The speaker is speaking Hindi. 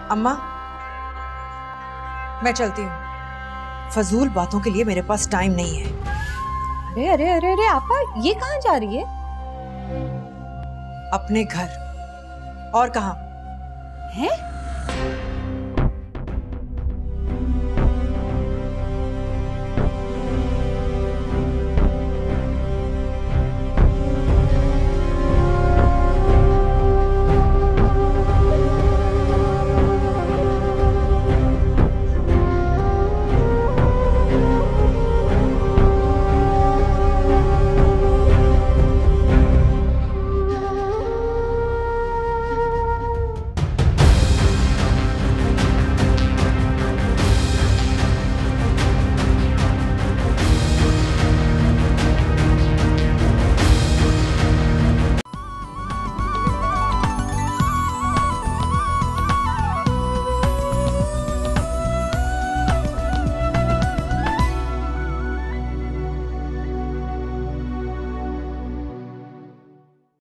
अम्मा, मैं चलती हूँ। फजूल बातों के लिए मेरे पास टाइम नहीं है। अरे अरे अरे अरे आपा, ये कहाँ जा रही है? अपने घर। और कहाँ? है?